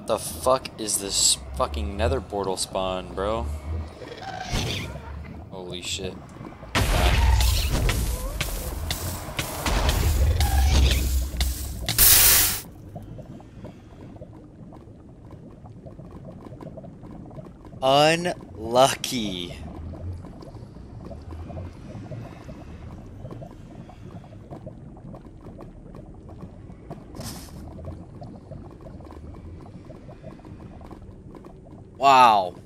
the fuck is this fucking nether portal spawn, bro? Holy shit. Unlucky. Wow.